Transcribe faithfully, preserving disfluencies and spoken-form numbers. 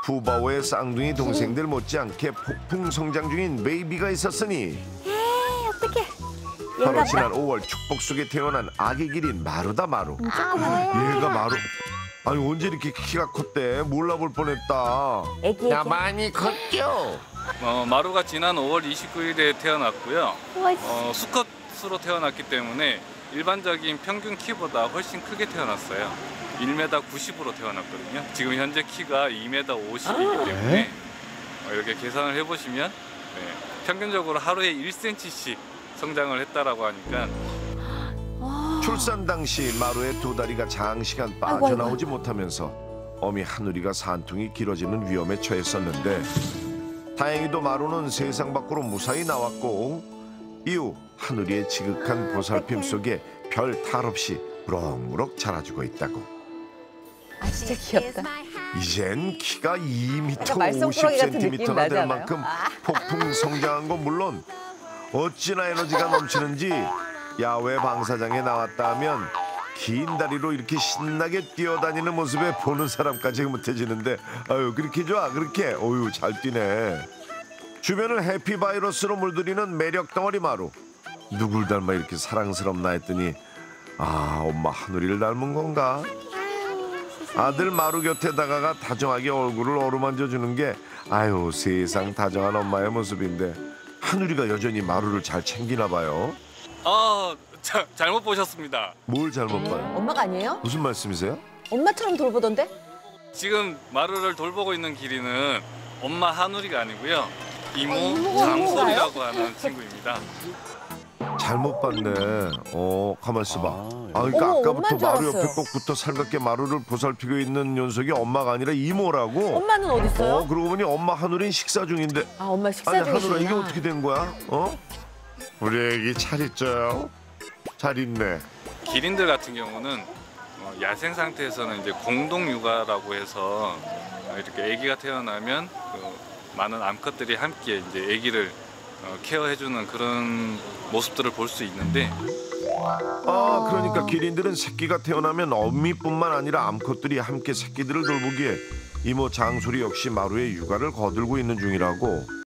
푸바오의 쌍둥이 동생들 못지않게 폭풍 성장 중인 베이비가 있었으니 에이, 어떡해. 바로 얘가 지난 오월 축복 속에 태어난 아기 기린 마루다 마루. 조그만해. 얘가 마루. 아니 언제 이렇게 키가 컸대? 몰라볼 뻔했다. 애기, 애기. 야 많이 컸죠? 어, 마루가 지난 오월 이십구일에 태어났고요. 우와, 어, 수컷으로 태어났기 때문에 일반적인 평균 키보다 훨씬 크게 태어났어요. 일 미터 구십으로 태어났거든요. 지금 현재 키가 이 미터 오십이기 때문에 어, 이렇게 계산을 해보시면 네, 평균적으로 하루에 일 센티미터씩 성장을 했다라고 하니까 출산 당시 마루의 두 다리가 장시간 아이고, 빠져나오지 못하면서 어미 하누리가 산통이 길어지는 위험에 처했었는데 다행히도 마루는 세상 밖으로 무사히 나왔고 이후 하누리의 지극한 보살핌 속에 별 탈 없이 무럭무럭 자라주고 있다고. 아, 진짜 귀엽다. 이젠 키가 이 미터 약간 말썽꾸러기 오십 같은 느낌 센티미터나 될 나잖아요. 만큼 폭풍 성장한 건 물론 어찌나 에너지가 넘치는지 야외 방사장에 나왔다 하면 긴 다리로 이렇게 신나게 뛰어다니는 모습에 보는 사람까지 흐뭇해지는데 아유 그렇게 좋아 그렇게 어유 잘 뛰네. 주변을 해피바이러스로 물들이는 매력 덩어리 마루. 누굴 닮아 이렇게 사랑스럽나 했더니 아 엄마 하누리를 닮은 건가? 아들 마루 곁에 다가가 다정하게 얼굴을 어루만져 주는 게 아유 세상 다정한 엄마의 모습인데 하누리가 여전히 마루를 잘 챙기나 봐요. 아, 자, 잘못 보셨습니다. 뭘 잘못 봐요? 엄마가 아니에요? 무슨 말씀이세요? 엄마처럼 돌보던데? 지금 마루를 돌보고 있는 기린은 엄마 하누리가 아니고요. 이모 아, 이모가 장솔이라고 하는 친구입니다. 잘못 봤네. 어, 가만 있어봐. 아, 그러니까 어머, 아까부터 엄마인 줄 마루 옆에 알았어요. 꼭 붙어 살갑게 마루를 보살피고 있는 녀석이 엄마가 아니라 이모라고. 엄마는 어디 있어요? 어, 그러고 보니 엄마 하누리는 식사 중인데. 아, 엄마 식사 아니 중이시구나. 하누라 이게 어떻게 된 거야? 어? 우리 애기 잘 있죠? 잘 있네. 기린들 같은 경우는 어, 야생 상태에서는 이제 공동 육아라고 해서 어, 이렇게 아기가 태어나면 그 많은 암컷들이 함께 이제 아기를 어, 케어해주는 그런 모습들을 볼 수 있는데 아, 그러니까 기린들은 새끼가 태어나면 어미뿐만 아니라 암컷들이 함께 새끼들을 돌보기에 이모 장소리 역시 마루의 육아를 거들고 있는 중이라고.